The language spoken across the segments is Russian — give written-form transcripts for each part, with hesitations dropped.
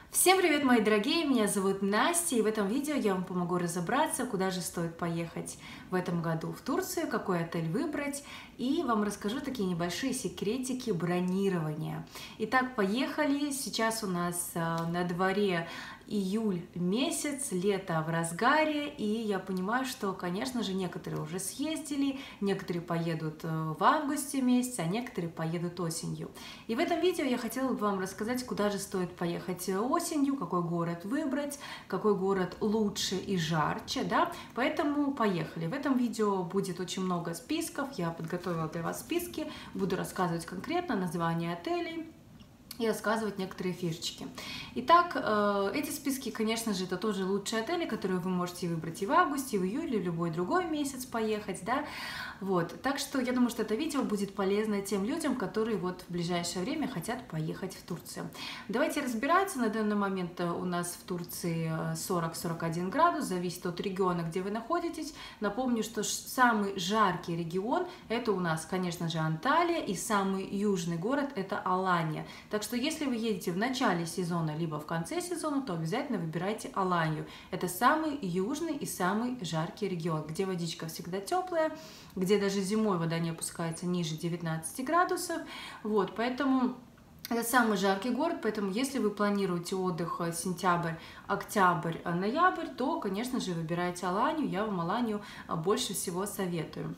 Всем привет, мои дорогие! Меня зовут Настя, и в этом видео я вам помогу разобраться, куда же стоит поехать в этом году в Турцию, какой отель выбрать, и вам расскажу такие небольшие секретики бронирования. Итак, поехали! Сейчас у нас на дворе июль месяц, лето в разгаре, и я понимаю, что, конечно же, некоторые уже съездили, некоторые поедут в августе месяце, а некоторые поедут осенью. И в этом видео я хотела бы вам рассказать, куда же стоит поехать осенью, какой город выбрать, какой город лучше и жарче, да, поэтому поехали. В этом видео будет очень много списков, я подготовила для вас списки, буду рассказывать конкретно названия отелей и рассказывать некоторые фишечки. Итак, эти списки, конечно же, это тоже лучшие отели, которые вы можете выбрать и в августе, и в июле, и в любой другой месяц поехать, да. Вот, так что я думаю, что это видео будет полезно тем людям, которые вот в ближайшее время хотят поехать в Турцию. Давайте разбираться. На данный момент у нас в Турции 40-41 градус, зависит от региона, где вы находитесь. Напомню, что самый жаркий регион это у нас, конечно же, Анталия, и самый южный город это Аланья. Так что если вы едете в начале сезона, либо в конце сезона, то обязательно выбирайте Аланью. Это самый южный и самый жаркий регион, где водичка всегда теплая, где даже зимой вода не опускается ниже 19 градусов. Вот, поэтому это самый жаркий город, поэтому если вы планируете отдых сентябрь, октябрь, ноябрь, то, конечно же, выбирайте Аланью. Я вам Аланью больше всего советую.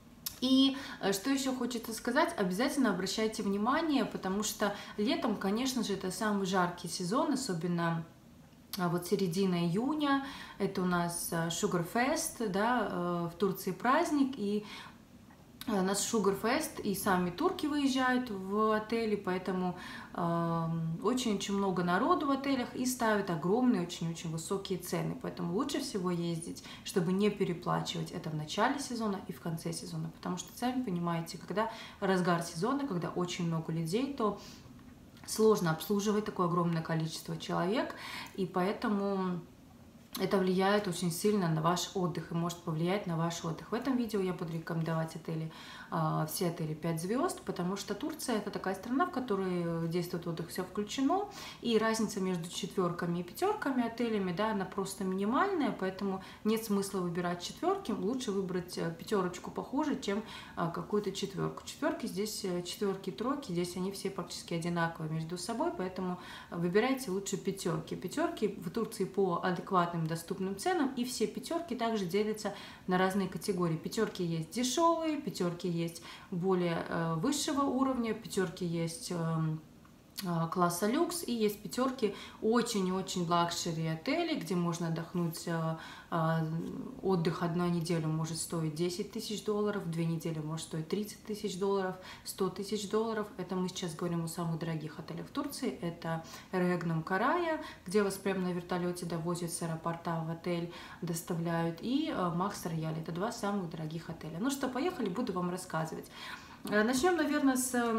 И что еще хочется сказать, обязательно обращайте внимание, потому что летом, конечно же, это самый жаркий сезон, особенно вот середина июня, это у нас Sugarfest, да, в Турции праздник, и у нас Sugarfest, и сами турки выезжают в отели, поэтому очень-очень много народу в отелях и ставят огромные, очень-очень высокие цены. Поэтому лучше всего ездить, чтобы не переплачивать это в начале сезона и в конце сезона. Потому что, сами понимаете, когда разгар сезона, когда очень много людей, то сложно обслуживать такое огромное количество человек, и поэтому это влияет очень сильно на ваш отдых и может повлиять на ваш отдых. В этом видео я буду рекомендовать отели, все отели 5 звезд, потому что Турция это такая страна, в которой действует отдых, все включено, и разница между четверками и пятерками отелями, да, она просто минимальная, поэтому нет смысла выбирать четверки, лучше выбрать пятерочку похуже, чем какую-то четверку. Четверки здесь, четверки и тройки, здесь они все практически одинаковые между собой, поэтому выбирайте лучше пятерки. Пятерки в Турции по адекватным доступным ценам, и все пятерки также делятся на разные категории. Пятерки есть дешевые, пятерки есть более высшего уровня, пятерки есть класса люкс, и есть пятерки очень-очень лакшери отели, где можно отдохнуть. Отдых одна неделя может стоить 10 тысяч долларов, 2 недели может стоить 30 тысяч долларов, 100 тысяч долларов. Это мы сейчас говорим о самых дорогих отелях в Турции. Это Регнум Карая, где вас прямо на вертолете довозят с аэропорта в отель, доставляют, и Макс Рояль. Это два самых дорогих отеля. Ну что, поехали, буду вам рассказывать. Начнем, наверное,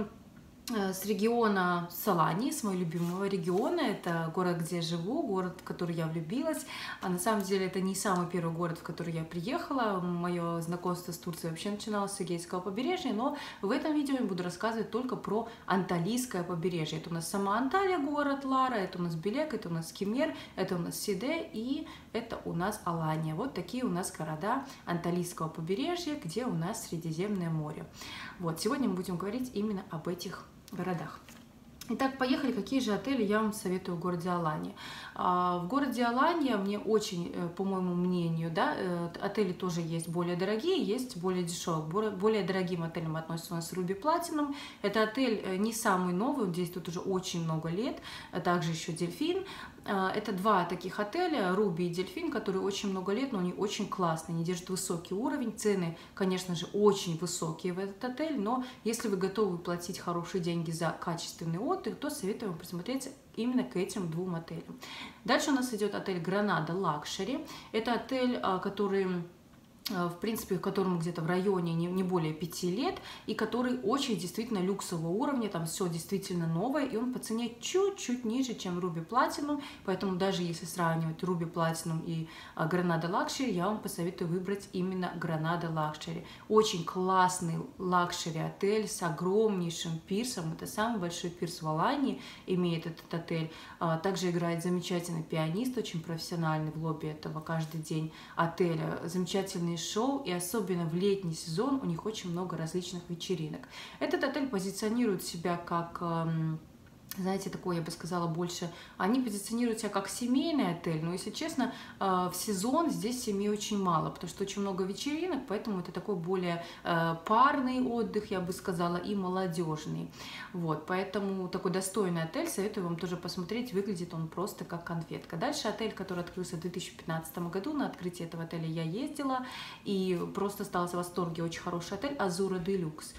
с региона Салании, с моего любимого региона. Это город, где я живу, город, в который я влюбилась. А на самом деле это не самый первый город, в который я приехала. Мое знакомство с Турцией вообще начиналось с Эгейского побережья, но в этом видео я буду рассказывать только про Анталийское побережье. Это у нас сама Анталия, город Лара, это у нас Белек, это у нас Кемер, это у нас Сиде и это у нас Алания. Вот такие у нас города Анталийского побережья, где у нас Средиземное море. Вот, сегодня мы будем говорить именно об этих городах. Итак, поехали. Какие же отели я вам советую в городе Аланья? В городе Аланья мне очень, по моему мнению, да, отели тоже есть более дорогие, есть более дешевые. Более дорогим отелем относится у нас Ruby Platinum. Это отель не самый новый, он действует уже очень много лет. Также еще Дельфин. Это два таких отеля, Руби и Дельфин, которые очень много лет, но они очень классные, они держат высокий уровень, цены, конечно же, очень высокие в этот отель, но если вы готовы платить хорошие деньги за качественный отдых, то советую вам присмотреться именно к этим двум отелям. Дальше у нас идет отель Гранада Лакшери. Это отель, который в принципе, которому где-то в районе не более 5 лет, и который очень действительно люксового уровня, там все действительно новое, и он по цене чуть-чуть ниже, чем Ruby Platinum, поэтому даже если сравнивать Ruby Platinum и Granada Luxury, я вам посоветую выбрать именно Granada Luxury. Очень классный лакшери отель с огромнейшим пирсом, это самый большой пирс в Алании имеет этот отель, также играет замечательный пианист, очень профессиональный в лобби этого каждый день отеля, замечательный шоу, и особенно в летний сезон у них очень много различных вечеринок. Этот отель позиционирует себя как, знаете, такой, я бы сказала, больше, они позиционируют себя как семейный отель, но, если честно, в сезон здесь семьи очень мало, потому что очень много вечеринок, поэтому это такой более парный отдых, я бы сказала, и молодежный. Вот, поэтому такой достойный отель, советую вам тоже посмотреть, выглядит он просто как конфетка. Дальше отель, который открылся в 2015 году, на открытие этого отеля я ездила, и просто осталась в восторге, очень хороший отель, Azura Deluxe.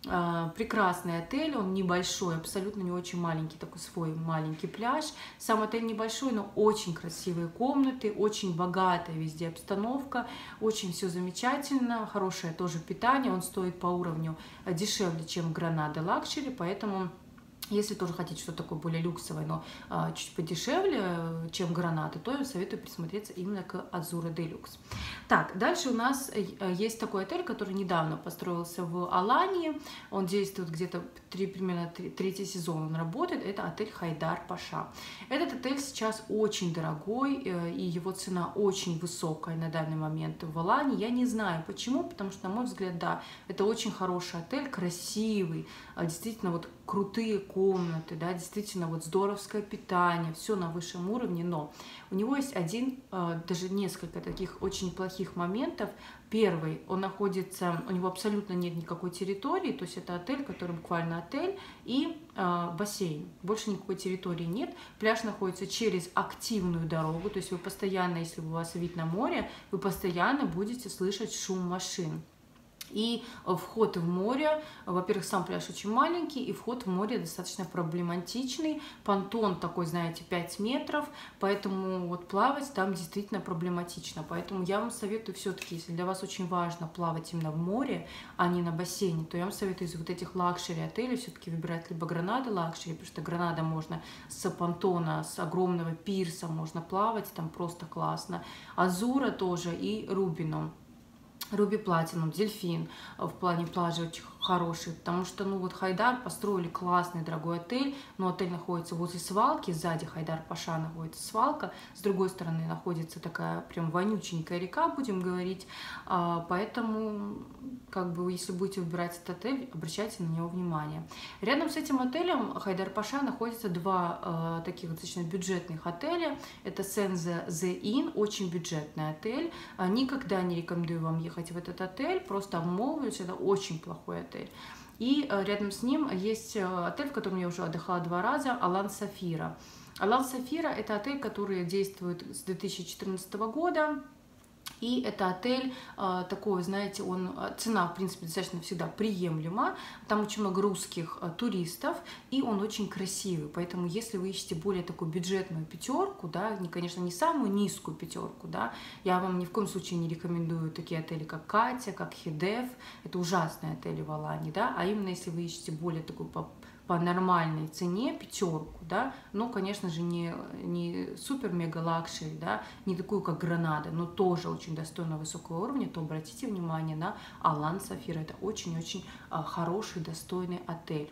Прекрасный отель, он небольшой, абсолютно не очень маленький, такой свой маленький пляж. Сам отель небольшой, но очень красивые комнаты, очень богатая везде обстановка, очень все замечательно, хорошее тоже питание, он стоит по уровню дешевле, чем Granada Luxury, поэтому... Если тоже хотите что-то такое более люксовое, но чуть подешевле, чем Гранада, то я советую присмотреться именно к Azura Deluxe. Так, дальше у нас есть такой отель, который недавно построился в Алании. Он действует где-то примерно третий сезон, он работает. Это отель Хайдар Паша. Этот отель сейчас очень дорогой, и его цена очень высокая на данный момент в Алании. Я не знаю почему, потому что, на мой взгляд, да, это очень хороший отель, красивый, действительно вот крутые комнаты, да, действительно вот здоровское питание, все на высшем уровне, но у него есть даже несколько таких очень плохих моментов. Первый, он находится, у него абсолютно нет никакой территории, то есть это отель, который буквально отель и бассейн, больше никакой территории нет. Пляж находится через активную дорогу, то есть вы постоянно, если у вас вид на море, вы постоянно будете слышать шум машин. И вход в море, во-первых, сам пляж очень маленький, и вход в море достаточно проблематичный. Понтон такой, знаете, 5 метров, поэтому вот плавать там действительно проблематично. Поэтому я вам советую все-таки, если для вас очень важно плавать именно в море, а не на бассейне, то я вам советую из вот этих лакшери отелей все-таки выбирать либо Granada Luxury, потому что Granada можно с понтона, с огромного пирса можно плавать, там просто классно. Азура тоже и Рубино. Ruby Platinum, Дельфин в плане пляжа очень хороший, потому что, ну вот Хайдар построили классный дорогой отель, но отель находится возле свалки, сзади Хайдар Паша находится свалка, с другой стороны находится такая прям вонюченькая река, будем говорить, поэтому, как бы, если будете выбирать этот отель, обращайте на него внимание. Рядом с этим отелем Хайдар Паша находится два таких достаточно бюджетных отеля, это Senza The Inn, очень бюджетный отель, никогда не рекомендую вам ехать в этот отель, просто обмолвлюсь, это очень плохой отель. И рядом с ним есть отель, в котором я уже отдыхала 2 раза, Алан Сафира. Алан Сафира – это отель, который действует с 2014 года. И это отель такой, знаете, цена, в принципе, достаточно всегда приемлема. Там очень много русских туристов, и он очень красивый. Поэтому, если вы ищете более такую бюджетную пятерку, да, конечно, не самую низкую пятерку, да, я вам ни в коем случае не рекомендую такие отели, как Катя, как Хидев. Это ужасные отели в Алании, да. А именно, если вы ищете более такую по нормальной цене пятерку, да, но, конечно же, не супер-мега лакшери, да, не такую, как Гранада, но тоже очень достойно высокого уровня, то обратите внимание на Алан Сафира. Это очень-очень хороший, достойный отель.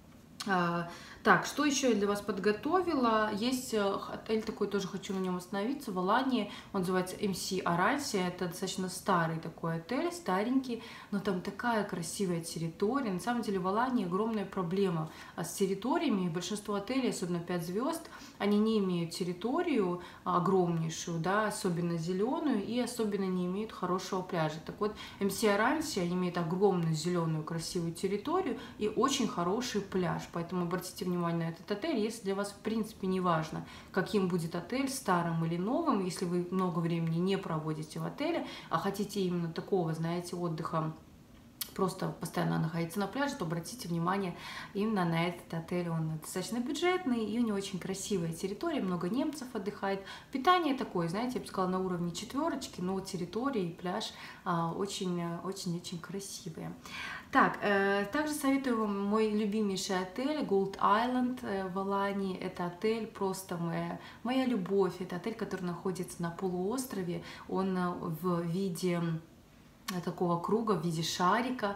Так, что еще я для вас подготовила? Есть отель такой, тоже хочу на нем остановиться, в Алании, он называется MC Aransия, это достаточно старый такой отель, старенький, но там такая красивая территория. На самом деле в Алании огромная проблема с территориями, большинство отелей, особенно 5 звезд, они не имеют территорию огромнейшую, да, особенно зеленую, и особенно не имеют хорошего пляжа. Так вот, MC Aransия имеет огромную зеленую красивую территорию и очень хороший пляж, поэтому обратите внимание на этот отель, если для вас в принципе не важно, каким будет отель, старым или новым, если вы много времени не проводите в отеле, а хотите именно такого, знаете, отдыха просто постоянно находиться на пляже, то обратите внимание именно на этот отель. Он достаточно бюджетный, и у него очень красивая территория, много немцев отдыхает. Питание такое, знаете, я бы сказала, на уровне четверочки, но территория и пляж очень-очень красивые. Так, также советую вам мой любимейший отель Gold Island в Алании. Это отель просто моя любовь. Это отель, который находится на полуострове. Он в виде такого круга, в виде шарика,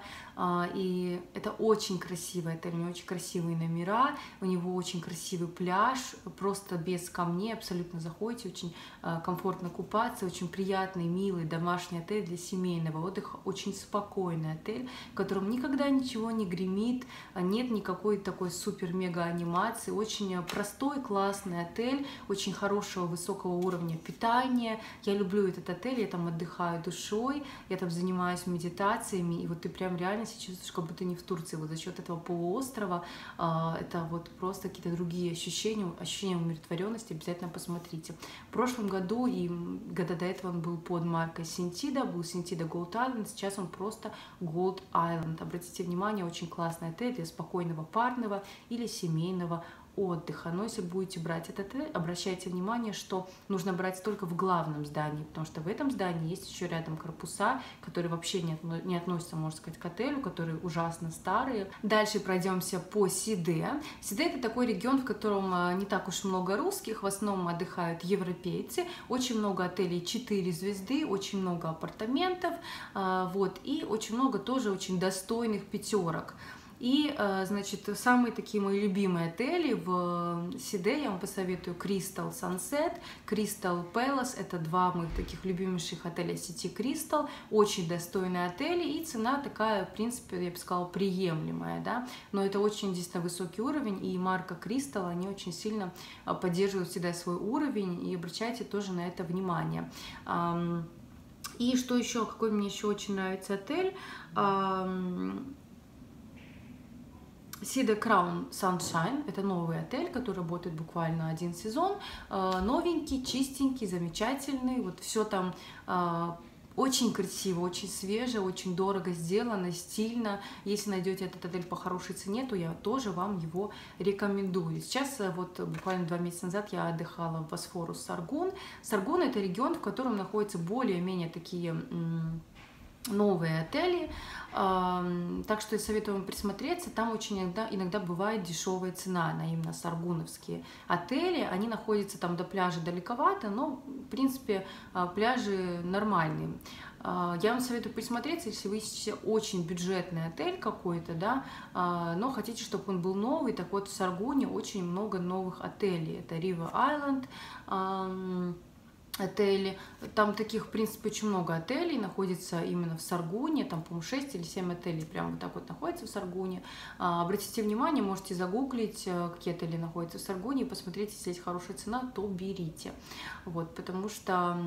и это очень красивый отель, у него очень красивые номера, у него очень красивый пляж, просто без камней, абсолютно заходите, очень комфортно купаться, очень приятный, милый домашний отель для семейного отдыха, очень спокойный отель, в котором никогда ничего не гремит, нет никакой такой супер-мега анимации, очень простой, классный отель, очень хорошего, высокого уровня питания. Я люблю этот отель, я там отдыхаю душой, я там занимаюсь медитациями, и вот ты прям реально себя чувствуешь, как будто не в Турции. Вот за счет этого полуострова это вот просто какие-то другие ощущения умиротворенности. Обязательно посмотрите. В прошлом году и года до этого он был под маркой Sentida, был Sentida Gold Island, сейчас он просто Gold Island. Обратите внимание, очень классный отель для спокойного парного или семейного отдыха. Но если будете брать этот отель, обращайте внимание, что нужно брать только в главном здании, потому что в этом здании есть еще рядом корпуса, которые вообще не относятся, можно сказать, к отелю, которые ужасно старые. Дальше пройдемся по Сиде. Сиде — это такой регион, в котором не так уж много русских, в основном отдыхают европейцы, очень много отелей 4 звезды, очень много апартаментов, вот, и очень много тоже очень достойных пятерок. И, значит, самые такие мои любимые отели в Сиде я вам посоветую: Crystal Sunset, Crystal Palace. Это два моих таких любимейших отеля сети Crystal. Очень достойные отели, и цена такая, в принципе, я бы сказала, приемлемая, да. Но это очень действительно высокий уровень, и марка Crystal, они очень сильно поддерживают всегда свой уровень, и обращайте тоже на это внимание. И что еще, какой мне еще очень нравится отель? Sida Crown Sunshine — это новый отель, который работает буквально 1 сезон, новенький, чистенький, замечательный, вот все там очень красиво, очень свеже, очень дорого сделано, стильно. Если найдете этот отель по хорошей цене, то я тоже вам его рекомендую. Сейчас, вот буквально 2 месяца назад я отдыхала в Босфорус Саргун. Саргун — это регион, в котором находятся более-менее такие новые отели, так что я советую вам присмотреться. Там очень иногда бывает дешевая цена на именно саргуновские отели. Они находятся там до пляжа далековато, но в принципе пляжи нормальные. Я вам советую присмотреться, если вы ищете очень бюджетный отель какой-то, да, но хотите, чтобы он был новый. Так вот, в Саргуне очень много новых отелей. Это River Island отели. Там таких, в принципе, очень много отелей находится именно в Саргуне. Там, по-моему, 6 или 7 отелей прямо вот так вот находится в Саргуне. Обратите внимание, можете загуглить, какие отели находятся в Саргуне, и посмотреть, если есть хорошая цена, то берите. Вот, потому что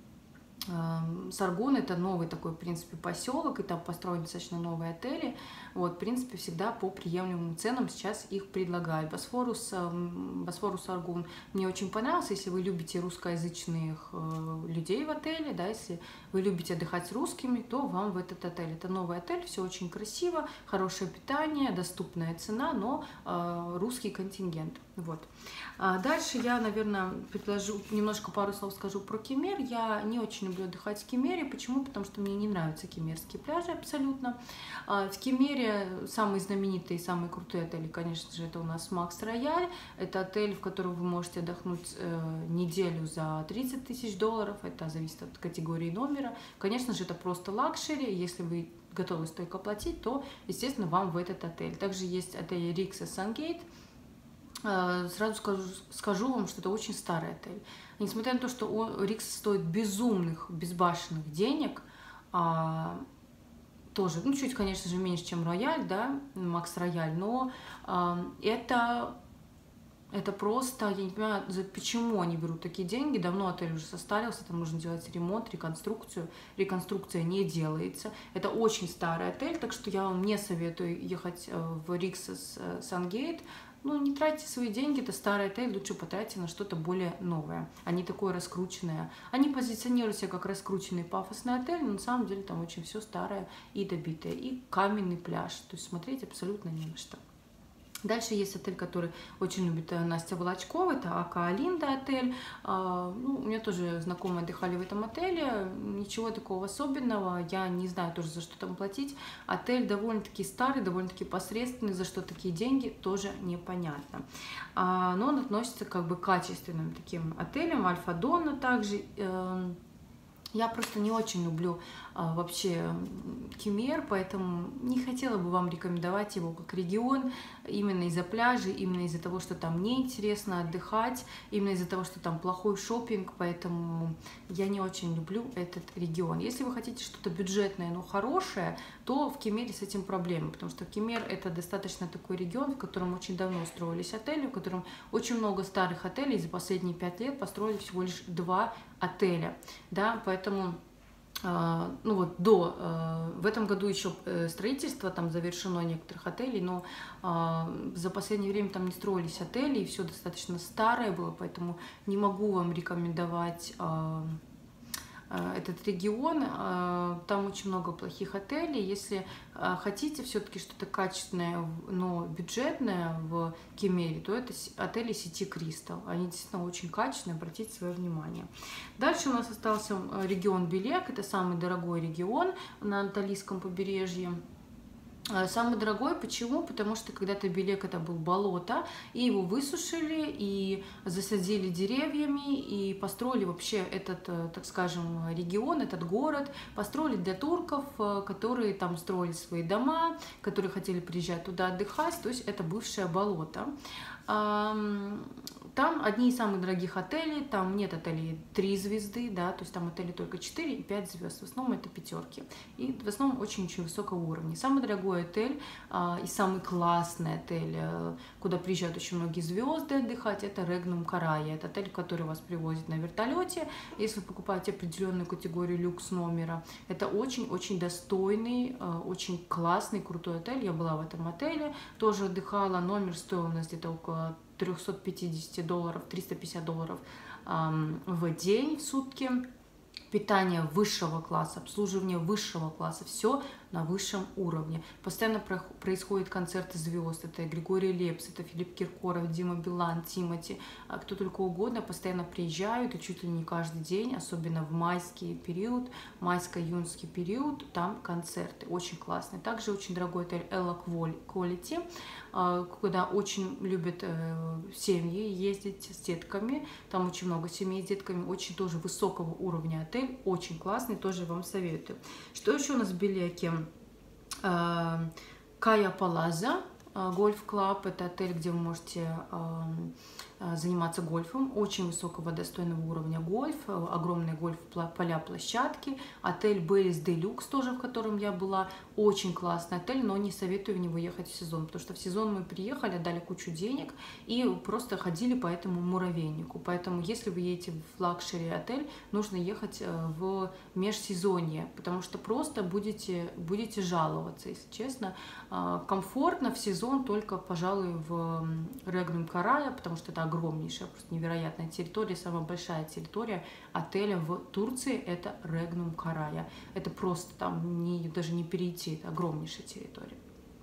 Саргун — это новый такой, в принципе, поселок, и там построены достаточно новые отели. Вот, в принципе, всегда по приемлемым ценам сейчас их предлагают. Босфорус Саргун мне очень понравился. Если вы любите русскоязычных людей в отеле, да, если вы любите отдыхать с русскими, то вам в этот отель. Это новый отель, все очень красиво, хорошее питание, доступная цена, но русский контингент. Вот. Дальше я, наверное, предложу, немножко пару слов скажу про Кемер. Я не очень люблю отдыхать в Кемере. Почему? Потому что мне не нравятся кемерские пляжи абсолютно. В Кемере самые знаменитые и самые крутые отели, конечно же, это у нас Макс Рояль. Это отель, в котором вы можете отдохнуть неделю за $30 000. Это зависит от категории номера. Конечно же, это просто лакшери. Если вы готовы столько платить, то, естественно, вам в этот отель. Также есть отель Рикса Сангейт. Сразу скажу вам, что это очень старый отель. Несмотря на то, что Рикс стоит безумных, безбашенных денег, тоже, ну, чуть, конечно же, меньше, чем Рояль, да, Макс Рояль, но это просто, я не понимаю, почему они берут такие деньги. Давно отель уже состарился, там нужно делать ремонт, реконструкцию. Реконструкция не делается. Это очень старый отель, так что я вам не советую ехать в Рикс Сангейт. ну, не тратьте свои деньги, это старый отель, лучше потратьте на что-то более новое, а не такое раскрученное. Они позиционируют себя как раскрученный пафосный отель, но на самом деле там очень все старое и добитое. И каменный пляж, то есть смотреть абсолютно не на что. Дальше есть отель, который очень любит Настя Волочкова, это Ака Алинда отель. Ну, у меня тоже знакомые отдыхали в этом отеле, ничего такого особенного, я не знаю тоже, за что там платить. Отель довольно-таки старый, довольно-таки посредственный, за что такие деньги, тоже непонятно. Но он относится как бы к качественным таким отелям, Альфа-Дона также. Я просто не очень люблю вообще Кемер, поэтому не хотела бы вам рекомендовать его как регион, именно из-за пляжей, именно из-за того, что там неинтересно отдыхать, именно из-за того, что там плохой шопинг, поэтому я не очень люблю этот регион. Если вы хотите что-то бюджетное, но хорошее, то в Кемере с этим проблемы, потому что Кемер это достаточно такой регион, в котором очень давно строились отели, в котором очень много старых отелей, за последние 5 лет построили всего лишь 2 отеля, да, поэтому ну вот в этом году еще строительство там завершено некоторых отелей, но за последнее время там не строились отели, и все достаточно старое было, поэтому не могу вам рекомендовать этот регион. Там очень много плохих отелей. Если хотите все-таки что-то качественное, но бюджетное в Кемере, то это отели сети Кристал. Они действительно очень качественные, обратите свое внимание. Дальше у нас остался регион Белек. Это самый дорогой регион на Анталийском побережье. Самый дорогой, почему? Потому что когда-то Белек это был болото, и его высушили, и засадили деревьями, и построили вообще этот, так скажем, регион, этот город, построили для турков, которые там строили свои дома, которые хотели приезжать туда отдыхать, то есть это бывшее болото. Там одни из самых дорогих отелей, там нет отелей 3 звезды, да, то есть там отели только 4 и 5 звезд, в основном это пятерки, и в основном очень-очень высокого уровня. Самый дорогой отель и самый классный отель, куда приезжают очень многие звезды отдыхать, это Регнум Карая, это отель, который вас привозит на вертолете, если вы покупаете определенную категорию люкс номера, это очень-очень достойный, очень классный, крутой отель, я была в этом отеле, тоже отдыхала, номер стоил у нас где-то около $350, $350 в день, в сутки. Питание высшего класса, обслуживание высшего класса, все на высшем уровне. Постоянно происходят концерты звезд, это Григорий Лепс, это Филипп Киркоров, Дима Билан, Тимати, кто только угодно, постоянно приезжают, и чуть ли не каждый день, особенно в майский период, майско-июньский период, там концерты, очень классные. Также очень дорогой отель Ella Quality, куда очень любят семьи ездить с детками, там очень много семей с детками, очень тоже высокого уровня отель, очень классный, тоже вам советую. Что еще у нас в Белеке? Кая Палаза, гольф-клаб, это отель, где вы можете заниматься гольфом, очень высокого достойного уровня гольф, огромные гольф-поля, площадки, отель Беллис Делюкс тоже, в котором я была, очень классный отель, но не советую в него ехать в сезон, потому что в сезон мы приехали, отдали кучу денег и просто ходили по этому муравейнику, поэтому если вы едете в лакшери отель, нужно ехать в межсезонье, потому что просто будете жаловаться, если честно. Комфортно в сезон только, пожалуй, в Регнум Карая, потому что это огромнейшая, просто невероятная территория, самая большая территория отеля в Турции, это Регнум Карая. Это просто там даже не перейти, это огромнейшая территория.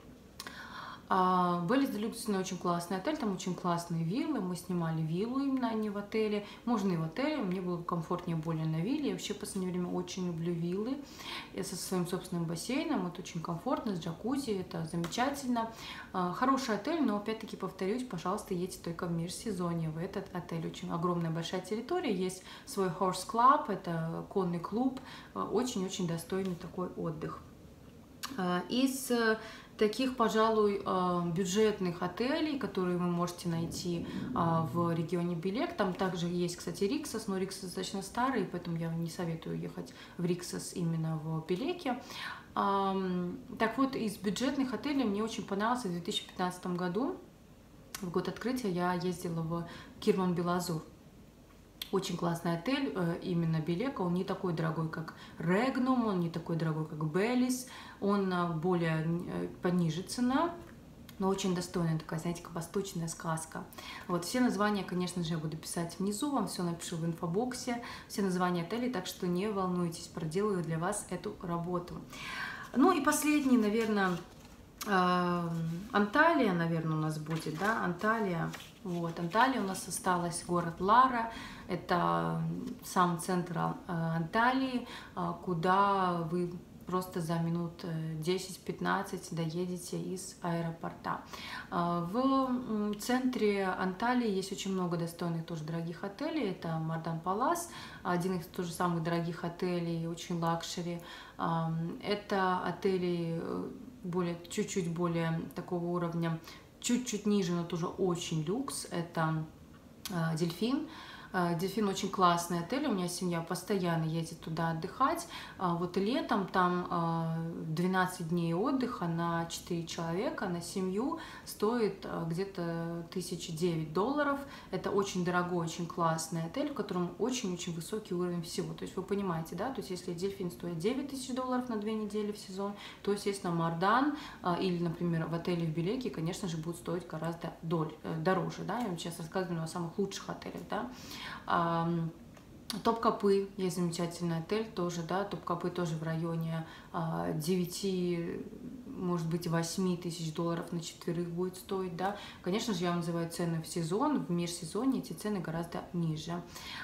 Беллис Делюкс очень классный отель, там очень классные виллы, мы снимали виллу именно, а не в отеле, можно и в отеле, мне было комфортнее более на вилле, я вообще в последнее время очень люблю виллы, я со своим собственным бассейном, это очень комфортно, с джакузи, это замечательно, хороший отель, но опять-таки повторюсь, пожалуйста, едьте только в межсезонье в этот отель, очень огромная большая территория, есть свой horse club, это конный клуб, очень-очень достойный такой отдых. Из таких, пожалуй, бюджетных отелей, которые вы можете найти в регионе Белек. Там также есть, кстати, Риксос, но Риксос достаточно старый, поэтому я не советую ехать в Риксос именно в Белеке. Так вот, из бюджетных отелей мне очень понравился в 2015 году, в год открытия, я ездила в Кирман-Белазур. Очень классный отель, именно Белека, он не такой дорогой, как Регнум, он не такой дорогой, как Беллис, он более пониже цена, но очень достойная такая, знаете, как восточная сказка. Вот, все названия, конечно же, я буду писать внизу, вам все напишу в инфобоксе, все названия отелей, так что не волнуйтесь, проделаю для вас эту работу. Ну и последний, наверное, Анталия, наверное, у нас будет, да, Анталия. Вот, Анталия у нас осталась, город Лара, это сам центр Анталии, куда вы просто за минут 10-15 доедете из аэропорта. В центре Анталии есть очень много достойных, тоже дорогих отелей. Это Мардан Палас, один из тоже самых дорогих отелей, очень лакшери. Это отели чуть-чуть более такого уровня, чуть-чуть ниже, но тоже очень люкс. Это Дельфин. Дельфин очень классный отель, у меня семья постоянно едет туда отдыхать. Вот летом там 12 дней отдыха на 4 человека, на семью стоит где-то $1009. Это очень дорогой, очень классный отель, в котором очень-очень высокий уровень всего. То есть вы понимаете, да, то есть если Дельфин стоит $9000 на 2 недели в сезон, то, естественно, Мардан или, например, в отеле в Белеке, конечно же, будет стоить гораздо дороже, да. Я вам сейчас рассказываю о самых лучших отелях, да. Топкапы, есть замечательный отель тоже, да, Топкапы тоже в районе 9, может быть, 8 тысяч долларов на четверых будет стоить, да. Конечно же, я вам называю цены в сезон, в межсезонье эти цены гораздо ниже.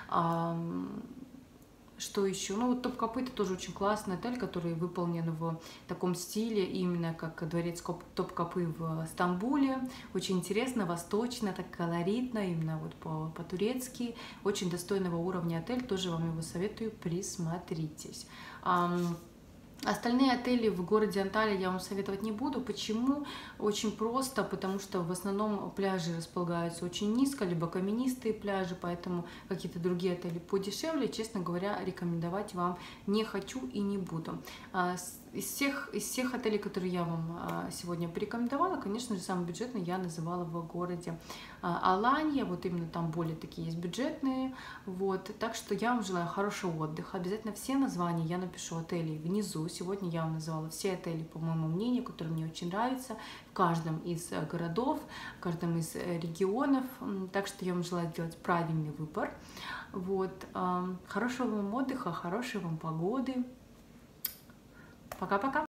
Что еще? Ну, вот Топкапы — это тоже очень классный отель, который выполнен в таком стиле, именно как дворец Топкапы в Стамбуле. Очень интересно, восточно, так колоритно, именно вот по-турецки. Очень достойного уровня отель, тоже вам его советую, присмотритесь. Остальные отели в городе Анталия я вам советовать не буду. Почему? Очень просто, потому что в основном пляжи располагаются очень низко, либо каменистые пляжи, поэтому какие-то другие отели подешевле, честно говоря, рекомендовать вам не хочу и не буду. Из всех отелей, которые я вам сегодня порекомендовала, конечно же, самый бюджетный я называла в городе Аланья, вот именно там более такие есть бюджетные, вот, так что я вам желаю хорошего отдыха. Обязательно все названия я напишу отелей внизу. Сегодня я вам назвала все отели, по моему мнению, которые мне очень нравятся, в каждом из городов, в каждом из регионов, так что я вам желаю сделать правильный выбор. Вот, хорошего вам отдыха, хорошей вам погоды. Пока-пока!